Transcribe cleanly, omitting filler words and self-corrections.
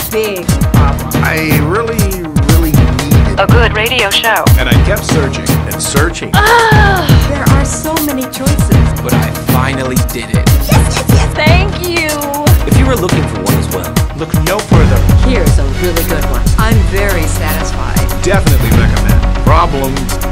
big problem. I really needed a good radio show. And I kept searching and searching. There are so many choices. But I finally did it. Yes. Thank you. If you were looking for one as well, Look no further. Here's a really good one. I'm very satisfied. Definitely recommend. problems